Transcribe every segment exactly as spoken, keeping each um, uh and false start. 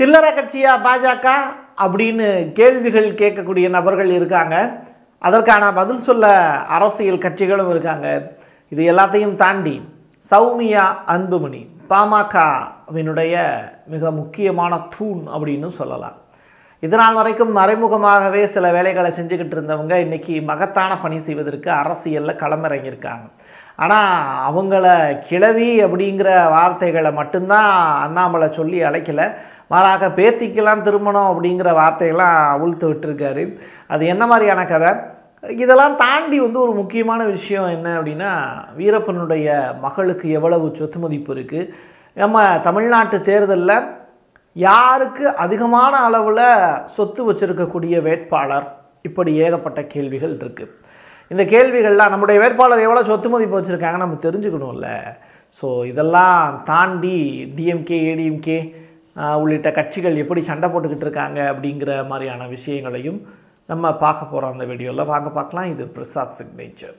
சில்லறை கட்சியா பாஜக அப்படின்னு கேள்விகள் கேட்கக்கூடிய நபர்கள் இருக்காங்க. அதற்கான பதில் சொல்ல அரசியல் கட்சிகளும் இருக்காங்க. இது எல்லாத்தையும் தாண்டி சௌமியா அன்புமணி பாமகவினுடைய மிக முக்கியமான தூண் அப்படின்னு சொல்லலாம். இதனால் வரைக்கும் மறைமுகமாகவே சில வேலைகளை செஞ்சுக்கிட்டு இருந்தவங்க இன்றைக்கி மகத்தான பணி செய்வதற்கு அரசியலில் களமிறங்கியிருக்காங்க. ஆனால் அவங்கள கிழவி அப்படிங்கிற வார்த்தைகளை மட்டும்தான் அண்ணாமலை சொல்லி அழைக்கலை, மாறாக பேத்திக்கெல்லாம் திருமணம் அப்படிங்கிற வார்த்தையெல்லாம் அவிழ்த்து விட்டுருக்காரு. அது என்ன மாதிரியான கதை? இதெல்லாம் தாண்டி வந்து ஒரு முக்கியமான விஷயம் என்ன அப்படின்னா, வீரப்பனுடைய மகளுக்கு எவ்வளவு சொத்து மதிப்பு இருக்குது, நம்ம தமிழ்நாட்டு தேர்தலில் யாருக்கு அதிகமான அளவில் சொத்து வச்சுருக்கக்கூடிய வேட்பாளர், இப்படி ஏகப்பட்ட கேள்விகள் இருக்குது. இந்த கேள்விகள்லாம் நம்முடைய வேட்பாளர் எவ்வளோ சொத்து மதிப்பு வச்சுருக்காங்க நம்ம தெரிஞ்சுக்கணும்ல. ஸோ இதெல்லாம் தாண்டி டிஎம்கே ஏடிஎம்கே உள்ளிட்ட கட்சிகள் எப்படி சண்டை போட்டுக்கிட்டு இருக்காங்க அப்படிங்கிற மாதிரியான விஷயங்களையும் நம்ம பார்க்க போகிறோம் அந்த வீடியோவில். வாங்க பார்க்கலாம். இது பிரசாத் சிக்னேச்சர்.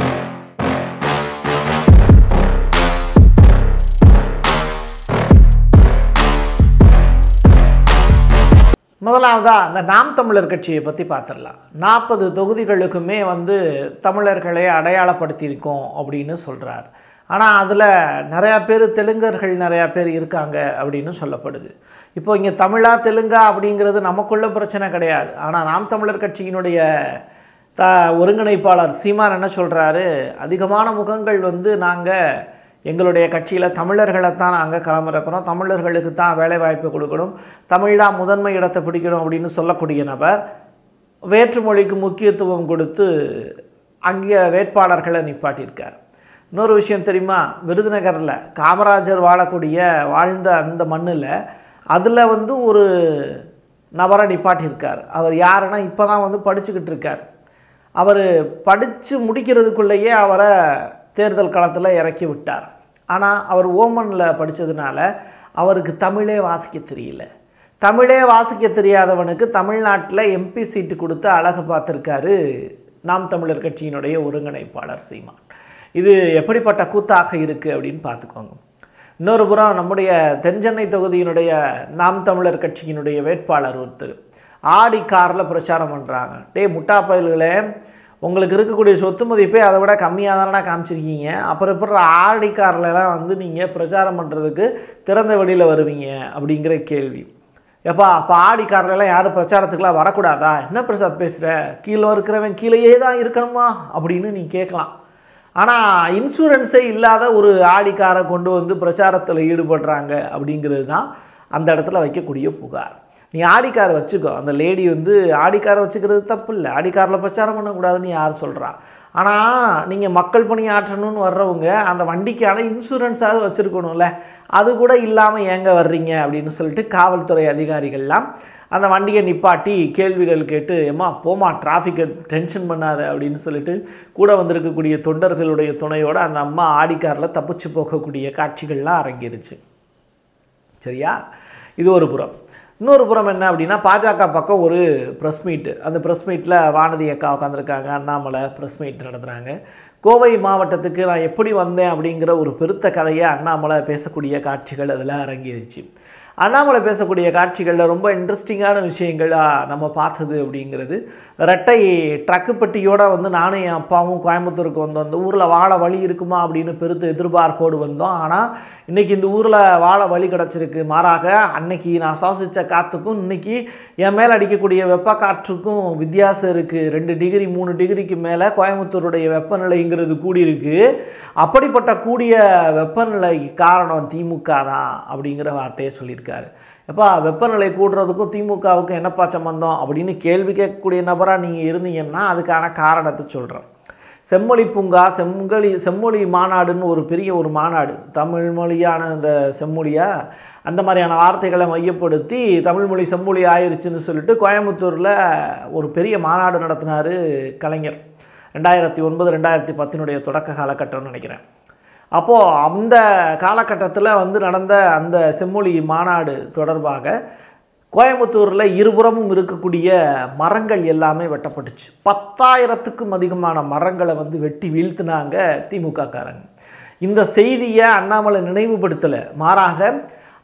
முதலாவதாக இந்த நாம் தமிழர் கட்சியை பற்றி பார்த்துடலாம். நாற்பது தொகுதிகளுக்குமே வந்து தமிழர்களை அடையாளப்படுத்தியிருக்கோம் அப்படின்னு சொல்கிறார். ஆனால் அதில் நிறையா பேர் தெலுங்கர்கள் நிறையா பேர் இருக்காங்க அப்படின்னு சொல்லப்படுது. இப்போ இங்கே தமிழா தெலுங்கா அப்படிங்கிறது நமக்குள்ள பிரச்சனை கிடையாது. ஆனால் நாம் தமிழர் கட்சியினுடைய த ஒருங்கிணைப்பாளர் சீமான் என்ன சொல்கிறாரு, அதிகமான முகங்கள் வந்து நாங்கள் எங்களுடைய கட்சியில் தமிழர்களைத்தான் நாங்கள் களமிறக்கிறோம், தமிழர்களுக்கு தான் வேலை வாய்ப்பு கொடுக்கணும், தமிழ் தான் முதன்மை இடத்தை பிடிக்கணும் அப்படின்னு சொல்லக்கூடிய நபர் வேற்றுமொழிக்கு முக்கியத்துவம் கொடுத்து அங்கே வேட்பாளர்களை நிப்பாட்டியிருக்கார். இன்னொரு விஷயம் தெரியுமா, விருதுநகரில் காமராஜர் வாழக்கூடிய வாழ்ந்த அந்த மண்ணில் அதில் வந்து ஒரு நபரை நிப்பாட்டியிருக்கார். அவர் யாருன்னா இப்போ தான் வந்து படிச்சுக்கிட்டு இருக்கார். அவர் படித்து முடிக்கிறதுக்குள்ளேயே அவரை தேர்தல் களத்தில் இறக்கி விட்டார். ஆனால் அவர் ஓமனில் படித்ததுனால அவருக்கு தமிழே வாசிக்க தெரியல. தமிழே வாசிக்க தெரியாதவனுக்கு தமிழ்நாட்டில் எம்பி சீட்டு கொடுத்து அழகு பார்த்துருக்காரு நாம் தமிழர் கட்சியினுடைய ஒருங்கிணைப்பாளர் சீமான். இது எப்படிப்பட்ட கூத்தாக இருக்குது அப்படின்னு பார்த்துக்கோங்க. இன்னொரு புறம் நம்முடைய தென்சென்னை தொகுதியினுடைய நாம் தமிழர் கட்சியினுடைய வேட்பாளர் ஒருத்தர் ஆடி காரில் பிரச்சாரம் பண்ணுறாங்க. டே முட்டா பயல்களே, உங்களுக்கு இருக்கக்கூடிய சொத்து மதிப்பே அதை விட கம்மியாக தானடா காமிச்சிருக்கீங்க, அப்புறம் இப்போ ஆடி கார்லலாம் வந்து நீங்கள் பிரச்சாரம் பண்ணுறதுக்கு திறந்த வெளியில் வருவீங்க அப்படிங்கிற கேள்வி. எப்பா அப்போ ஆடி கார்லலாம் யாரும் பிரச்சாரத்துக்குலாம் வரக்கூடாதா? என்ன பிரசாத் பேசுகிற, கீழே இருக்கிறவன் கீழேயே தான் இருக்கணுமா அப்படின்னு நீ கேட்கலாம். ஆனால் இன்சூரன்ஸே இல்லாத ஒரு ஆடி காரை கொண்டு வந்து பிரச்சாரத்தில் ஈடுபடுறாங்க அப்படிங்கிறது தான் அந்த இடத்துல வைக்கக்கூடிய புகார். நீ ஆடிக்காரை வச்சுக்கோ, அந்த லேடி வந்து ஆடிக்காரை வச்சுக்கிறது தப்பு இல்லை, ஆடிக்காரில் பிரச்சாரம் பண்ணக்கூடாதுன்னு யார் சொல்கிறா? ஆனால் நீங்கள் மக்கள் பணி ஆற்றணும்னு வர்றவங்க அந்த வண்டிக்கான இன்சூரன்ஸாவது வச்சுருக்கணும்ல, அது கூட இல்லாமல் ஏங்க வர்றீங்க அப்படின்னு சொல்லிட்டு காவல்துறை அதிகாரிகள்லாம் அந்த வண்டியை நிப்பாட்டி கேள்விகள் கேட்டு, ஏம்மா போமா டிராஃபிக்கை டென்ஷன் பண்ணாத அப்படின்னு சொல்லிட்டு கூட வந்திருக்கக்கூடிய தொண்டர்களுடைய துணையோடு அந்த அம்மா ஆடிக்காரில் தப்பிச்சு போகக்கூடிய காட்சிகள்லாம் அரங்கிருச்சு. சரியா? இது ஒரு புறம். இன்னொரு புறம் என்ன அப்படின்னா, பாஜக பக்கம் ஒரு ப்ரெஸ் மீட்டு. அந்த ப்ரெஸ் மீட்டில் வானதி அக்கா உட்காந்துருக்காங்க, அண்ணாமலை ப்ரெஸ் மீட் நடத்துகிறாங்க. கோவை மாவட்டத்துக்கு நான் எப்படி வந்தேன் அப்படிங்கிற ஒரு பெருத்த கதையை அண்ணாமலை பேசக்கூடிய காட்சிகள் அதில் அரங்கிருச்சு. அண்ணாமலை பேசக்கூடிய காட்சிகளில் ரொம்ப இன்ட்ரெஸ்டிங்கான விஷயங்களாக நம்ம பார்த்தது அப்படிங்கிறது, ரெட்டை ட்ரக்கு பெட்டியோடு வந்து நானும் என் அப்பாவும் கோயம்புத்தூருக்கு வந்தோம். அந்த ஊரில் வாழ வழி இருக்குமா அப்படின்னு பெருத்த எதிர்பார்ப்போடு வந்தோம். ஆனால் இன்றைக்கி இந்த ஊரில் வாழ வழி கிடச்சிருக்கு. மாறாக அன்னைக்கு நான் சுவாசித்த காற்றுக்கும் இன்றைக்கி என் மேலே அடிக்கக்கூடிய வெப்ப காற்றுக்கும் வித்தியாசம் இருக்குது. ரெண்டு டிகிரி மூணு டிகிரிக்கு மேலே கோயம்புத்தூருடைய வெப்பநிலைங்கிறது கூடியிருக்கு. அப்படிப்பட்ட கூடிய வெப்பநிலை காரணம் திமுக தான் அப்படிங்கிற வார்த்தையை சொல்லியிருக்காரு. எப்பா வெப்பநிலை கூடுறதுக்கும் திமுகவுக்கும் என்னப்பா சம்பந்தம் அப்படின்னு கேள்வி கேட்கக்கூடிய நபராக நீங்கள் இருந்தீங்கன்னா அதுக்கான காரணத்தை சொல்கிறேன். செம்மொழி பூங்கா, செம்மொழி செம்மொழி மாநாடுன்னு ஒரு பெரிய ஒரு மாநாடு, தமிழ் மொழியான இந்த செம்மொழியா அந்த மாதிரியான வார்த்தைகளை மையப்படுத்தி தமிழ்மொழி செம்மொழி ஆயிடுச்சுன்னு சொல்லிட்டு கோயம்புத்தூரில் ஒரு பெரிய மாநாடு நடத்தினார் கலைஞர். ரெண்டாயிரத்தி ஒன்பது ரெண்டாயிரத்தி பத்தினுடைய தொடக்க காலகட்டம்னு நினைக்கிறேன். அப்போது அந்த காலகட்டத்தில் வந்து நடந்த அந்த செம்மொழி மாநாடு தொடர்பாக கோயம்புத்தூரில் இருபுறமும் இருக்கக்கூடிய மரங்கள் எல்லாமே வெட்டப்பட்டுச்சு. பத்தாயிரத்துக்கும் அதிகமான மரங்களை வந்து வெட்டி வீழ்த்தினாங்க திமுக காரங்க. இந்த செய்தியை அண்ணாமலை நினைவுபடுத்தலை, மாறாக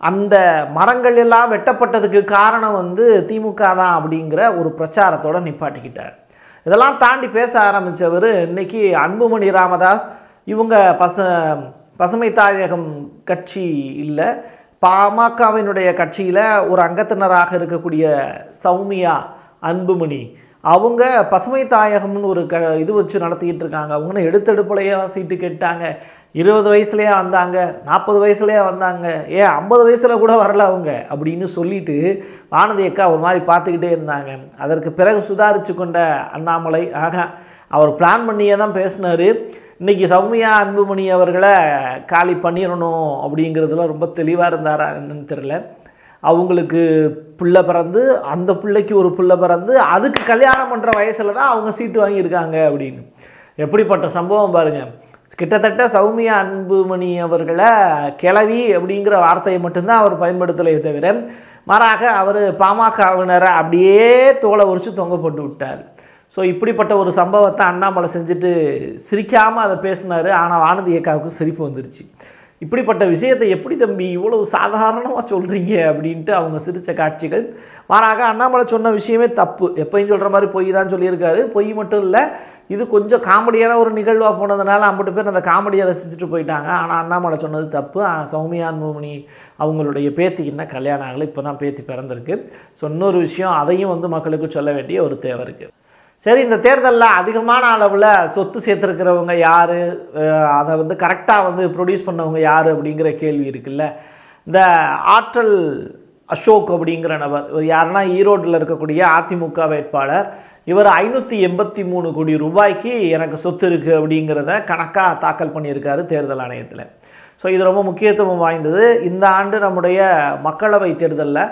அந்த மரங்கள் எல்லாம் வெட்டப்பட்டதுக்கு காரணம் வந்து திமுக தான் அப்படிங்கிற ஒரு பிரச்சாரத்தோட நிப்பாட்டிக்கிட்டார். இதெல்லாம் தாண்டி பேச ஆரம்பித்தவர் இன்னைக்கு அன்புமணி ராமதாஸ். இவங்க பச பசுமை தாயகம் கட்சி இல்லை, பாமகவினுடைய கட்சியில் ஒரு அங்கத்தினராக இருக்கக்கூடிய சௌமியா அன்புமணி, அவங்க பசுமை தாயகம்னு ஒரு க இது வச்சு நடத்திக்கிட்டு இருக்காங்க. அவங்க எடுத்தெடுப்புலையே சீட்டு கேட்டாங்க. இருபது வயசுலேயே வந்தாங்க, நாற்பது வயசுலேயே வந்தாங்க, ஏன் ஐம்பது வயசில் கூட வரல அவங்க அப்படின்னு சொல்லிட்டு வானதி அக்கா ஒரு மாதிரி பார்த்துக்கிட்டே இருந்தாங்க. அதற்கு பிறகு சுதாரித்து கொண்ட அண்ணாமலை, ஆக அவர் பிளான் பண்ணியே தான் பேசினார். இன்றைக்கி சௌமியா அன்புமணி அவர்களை காலி பண்ணிடணும் அப்படிங்கிறதுல ரொம்ப தெளிவாக இருந்தாரா என்னன்னு தெரில. அவங்களுக்கு பிள்ளை பிறந்து, அந்த பிள்ளைக்கு ஒரு பிள்ளை பிறந்து, அதுக்கு கல்யாணம் பண்ணுற வயசில் தான் அவங்க சீட்டு வாங்கியிருக்காங்க அப்படின்னு. எப்படிப்பட்ட சம்பவம் பாருங்கள். கிட்டத்தட்ட சௌமியா அன்புமணி அவர்களை கிளவி அப்படிங்கிற வார்த்தையை மட்டும்தான் அவர் பயன்படுத்தலை தவிர, மாறாக அவர் பாமகவினரை அப்படியே தோலை உரிச்சு தொங்க போட்டு விட்டார். ஸோ இப்படிப்பட்ட ஒரு சம்பவத்தை அண்ணாமலை செஞ்சுட்டு சிரிக்காமல் அதை பேசினார். ஆனால் வானதி அக்காவுக்கு சிரிப்பு வந்துருச்சு. இப்படிப்பட்ட விஷயத்தை எப்படி தம்பி இவ்வளவு சாதாரணமாக சொல்கிறீங்க அப்படின்ட்டு அவங்க சிரித்த காட்சிகள். மாறாக அண்ணாமலை சொன்ன விஷயமே தப்பு. எப்பயும் சொல்கிற மாதிரி பொய் தான் சொல்லியிருக்காரு. பொய் மட்டும் இல்லை, இது கொஞ்சம் காமெடியான ஒரு நிகழ்வாக போனதுனால ஐம்பது பேர் அந்த காமெடியை ரசிச்சுட்டு போயிட்டாங்க. ஆனால் அண்ணாமலை சொன்னது தப்பு. சௌமியா அன்புமணி அவங்களுடைய பேத்திக்கு என்ன கல்யாணம் ஆகலை, இப்போ தான் பேத்தி பிறந்திருக்கு. ஸோ இன்னொரு விஷயம், அதையும் வந்து மக்களுக்கு சொல்ல வேண்டிய ஒரு தேவை இருக்குது. சரி, இந்த தேர்தலில் அதிகமான அளவில் சொத்து சேர்த்துருக்கிறவங்க யார், அதை வந்து கரெக்டாக வந்து ப்ரொடியூஸ் பண்ணவங்க யார் அப்படிங்கிற கேள்வி இருக்குல்ல. இந்த ஆற்றல் அசோக் அப்படிங்கிற நபர், இவர் யாருன்னா ஈரோட்டில் இருக்கக்கூடிய அதிமுக வேட்பாளர். இவர் ஐநூற்றி எண்பத்தி மூணு கோடி ரூபாய்க்கு எனக்கு சொத்து இருக்குது அப்படிங்கிறத கணக்காக தாக்கல் பண்ணியிருக்காரு தேர்தல் ஆணையத்தில். ஸோ இது ரொம்ப முக்கியத்துவம் வாய்ந்தது. இந்த ஆண்டு நம்முடைய மக்களவை தேர்தலில்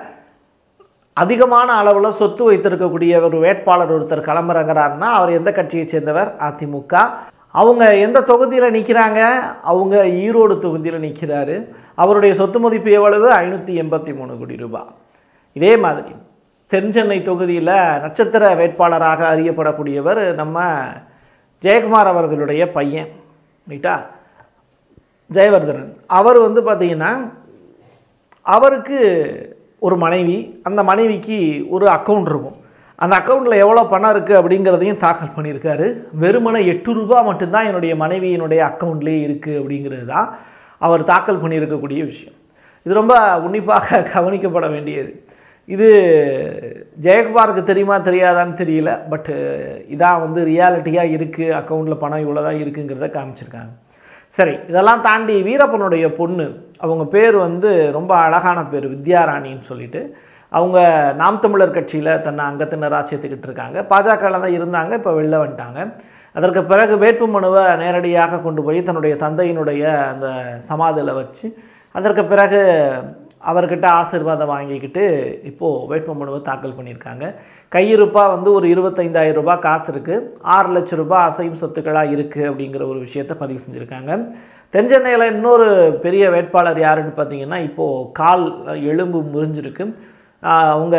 அதிகமான அளவில் சொத்து வைத்திருக்கக்கூடிய ஒரு வேட்பாளர் ஒருத்தர் களமிறங்குறாருன்னா அவர் எந்த கட்சியை சேர்ந்தவர்? அதிமுக. அவங்க எந்த தொகுதியில் நிற்கிறாங்க? அவங்க ஈரோடு தொகுதியில் நிற்கிறாரு. அவருடைய சொத்து மதிப்பு எவ்வளவு? ஐநூற்றி எண்பத்தி மூணு கோடி ரூபாய். இதே மாதிரி தென்சென்னை தொகுதியில் நட்சத்திர வேட்பாளராக அறியப்படக்கூடியவர் நம்ம ஜெயக்குமார் அவர்களுடைய பையன், ரைட்டா, ஜெயவர்தனன். அவர் வந்து பார்த்திங்கன்னா அவருக்கு ஒரு மனைவி, அந்த மனைவிக்கு ஒரு அக்கௌண்ட் இருக்கும். அந்த அக்கௌண்ட்டில் எவ்வளோ பணம் இருக்குது அப்படிங்கிறதையும் தாக்கல் பண்ணியிருக்காரு. வெறுமனை எட்டு ரூபா மட்டும்தான் என்னுடைய மனைவியினுடைய அக்கௌண்ட்லேயே இருக்குது அப்படிங்கிறது தான் அவர் தாக்கல் பண்ணியிருக்கக்கூடிய விஷயம். இது ரொம்ப உன்னிப்பாக கவனிக்கப்பட வேண்டியது. இது ஜெயக்குமாருக்கு தெரியுமா தெரியாதான்னு தெரியல. பட்டு இதான் வந்து ரியாலிட்டியாக இருக்குது. அக்கௌண்ட்டில் பணம் இவ்வளோ தான் இருக்குங்கிறத காமிச்சிருக்காங்க. சரி, இதெல்லாம் தாண்டி வீரப்பனுடைய பொண்ணு, அவங்க பேர் வந்து ரொம்ப அழகான பேர், வித்யாராணின்னு சொல்லிட்டு. அவங்க நாம் தமிழர் கட்சியில் தன்னை அங்கத்தினராக சேர்த்துக்கிட்டு இருக்காங்க. பாஜகவில் தான் இருந்தாங்க, இப்போ வெளில வந்துட்டாங்க. அதற்கு பிறகு வேட்பு மனுவை நேரடியாக கொண்டு போய் தன்னுடைய தந்தையினுடைய அந்த சமாதியில் வச்சு அதற்கு பிறகு அவர்கிட்ட ஆசீர்வாதம் வாங்கிக்கிட்டு இப்போது வேட்பு மனுவை தாக்கல் பண்ணியிருக்காங்க. கையிருப்பாக வந்து ஒரு இருபத்தைந்தாயிரம் ரூபாய் காசு இருக்குது, ஆறு லட்சம் ரூபாய் அசையும் சொத்துக்களாக இருக்குது அப்படிங்கிற ஒரு விஷயத்தை பதிவு செஞ்சுருக்காங்க. தென்சென்னையில் இன்னொரு பெரிய வேட்பாளர் யாருன்னு பார்த்தீங்கன்னா, இப்போது கால் எலும்பு முறிஞ்சிருக்கு. அவங்க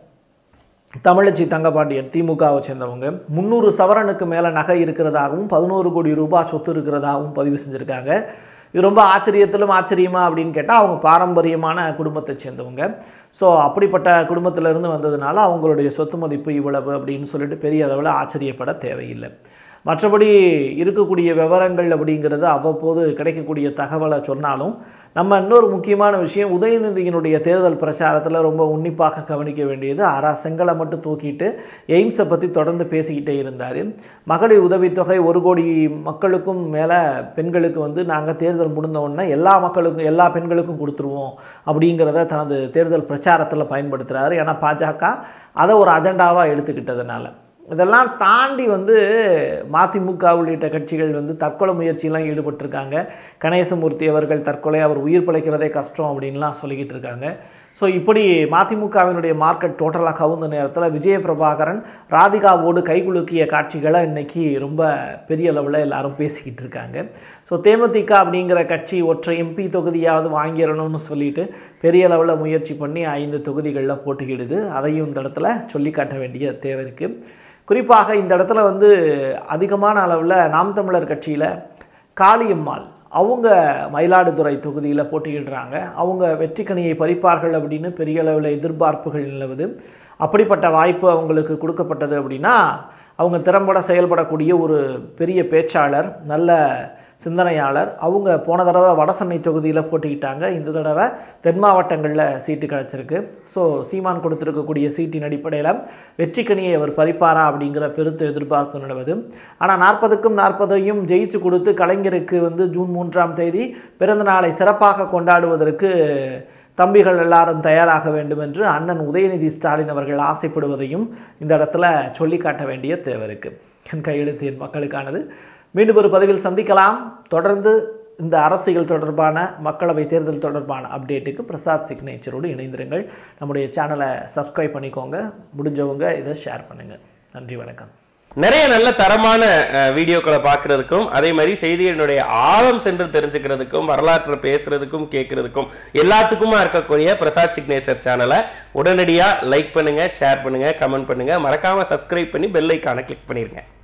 தமிழச்சி தங்கபாண்டியன், திமுகவை சேர்ந்தவங்க. முந்நூறு சவரனுக்கு மேலே நகை இருக்கிறதாகவும் பதினோரு கோடி ரூபாய் சொத்து இருக்கிறதாகவும் பதிவு செஞ்சுருக்காங்க. இது ரொம்ப ஆச்சரியத்திலும் ஆச்சரியமா அப்படின்னு கேட்டால், அவங்க பாரம்பரியமான குடும்பத்தை சேர்ந்தவங்க. ஸோ அப்படிப்பட்ட குடும்பத்திலேருந்து வந்ததுனால அவங்களுடைய சொத்து மதிப்பு இவ்வளவு அப்படின்னு சொல்லிட்டு பெரிய அளவில் ஆச்சரியப்பட தேவையில்லை. மற்றபடி இருக்கக்கூடிய விவரங்கள் அப்படிங்கிறது அவ்வப்போது கிடைக்கக்கூடிய தகவலை சொன்னாலும், நம்ம இன்னொரு முக்கியமான விஷயம், உதயநிதியினுடைய தேர்தல் பிரச்சாரத்தில் ரொம்ப உன்னிப்பாக கவனிக்க வேண்டியது, அரா செங்கலை மட்டும் தூக்கிட்டு எய்ம்ஸை பற்றி தொடர்ந்து பேசிக்கிட்டே இருந்தார். மகளிர் உதவித்தொகை ஒரு கோடி மக்களுக்கும் மேலே பெண்களுக்கு வந்து நாங்கள் தேர்தல் முடிந்த உடனே எல்லா மக்களுக்கும் எல்லா பெண்களுக்கும் கொடுத்துருவோம் அப்படிங்கிறத தனது தேர்தல் பிரச்சாரத்தில் பயன்படுத்துகிறாரு. ஏன்னா பாஜக அதை ஒரு அஜெண்டாவாக எடுத்துக்கிட்டதுனால. இதெல்லாம் தாண்டி வந்து மதிமுக உள்ளிட்ட கட்சிகள் வந்து தற்கொலை முயற்சியெல்லாம் ஈடுபட்டிருக்காங்க. கணேசமூர்த்தி அவர்கள் தற்கொலை, அவர் உயிர் பிழைக்கிறதே கஷ்டம் அப்படின்லாம் சொல்லிக்கிட்டு இருக்காங்க. ஸோ இப்படி மதிமுகவினுடைய மார்க்கெட் டோட்டலாக கவுந்த நேரத்தில் விஜய பிரபாகரன் ராதிகாவோடு கைகுலுக்கிய காட்சிகளை இன்றைக்கி ரொம்ப பெரிய அளவில் எல்லாரும் பேசிக்கிட்டு இருக்காங்க. ஸோ தேமுதிக அப்படிங்கிற கட்சி ஒற்றை எம்பி தொகுதியாவது வாங்கிடணும்னு சொல்லிட்டு பெரிய அளவில் முயற்சி பண்ணி ஐந்து தொகுதிகளில் போட்டியிடுது. அதையும் இந்த இடத்துல சொல்லி காட்ட வேண்டிய தேவை இருக்குது. குறிப்பாக இந்த இடத்துல வந்து அதிகமான அளவில் நாம் தமிழர் கட்சியில் காளியம்மாள் அவங்க மயிலாடுதுறை தொகுதியில் போட்டியிடுறாங்க. அவங்க வெற்றிக்கனியை பறிப்பார்கள் அப்படின்னு பெரிய அளவில் எதிர்பார்ப்புகள் நிலவுது. அப்படிப்பட்ட வாய்ப்பு அவங்களுக்கு கொடுக்கப்பட்டது அப்படின்னா அவங்க திறம்பட செயல்படக்கூடிய ஒரு பெரிய பேச்சாளர், நல்ல சிந்தனையாளர். அவங்க போன தடவை வடசென்னை தொகுதியில் போட்டிக்கிட்டாங்க. இந்த தடவை தென் மாவட்டங்களில் சீட்டு கிடச்சிருக்கு. ஸோ சீமான் கொடுத்துருக்கக்கூடிய சீட்டின் அடிப்படையில் வெற்றிக்கனியை அவர் பறிப்பாரா அப்படிங்கிற பெருத்த எதிர்பார்ப்பு நிலவுது. ஆனால் நாற்பதுக்கும் நாற்பதையும் ஜெயிச்சு கொடுத்து கலைஞருக்கு வந்து ஜூன் மூன்றாம் தேதி பிறந்த நாளை சிறப்பாக கொண்டாடுவதற்கு தம்பிகள் எல்லாரும் தயாராக வேண்டும் என்று அண்ணன் உதயநிதி ஸ்டாலின் அவர்கள் ஆசைப்படுவதையும் இந்த இடத்துல சொல்லி காட்ட வேண்டிய தேவை இருக்குது. என் கையெழுத்து என் மக்களுக்கானது. மீண்டும் ஒரு பதிவில் சந்திக்கலாம். தொடர்ந்து இந்த அரசியல் தொடர்பான, மக்களவை தேர்தல் தொடர்பான அப்டேட்டுக்கு பிரசாத் சிக்னேச்சரோடு இணைந்திருங்கள். நம்முடைய சேனலை சப்ஸ்கிரைப் பண்ணிக்கோங்க. முடிஞ்சவங்க இதை ஷேர் பண்ணுங்கள். நன்றி, வணக்கம். நிறைய நல்ல தரமான வீடியோக்களை பார்க்கறதுக்கும், அதே மாதிரி செய்திகளுடைய ஆழம் சென்று தெரிஞ்சுக்கிறதுக்கும், வரலாற்றை பேசுறதுக்கும் கேட்கறதுக்கும் எல்லாத்துக்குமா இருக்கக்கூடிய பிரசாத் சிக்னேச்சர் சேனலை உடனடியாக லைக் பண்ணுங்க, ஷேர் பண்ணுங்க, கமெண்ட் பண்ணுங்க, மறக்காம சப்ஸ்கிரைப் பண்ணி பெல் ஐக்கானை கிளிக் பண்ணிருங்க.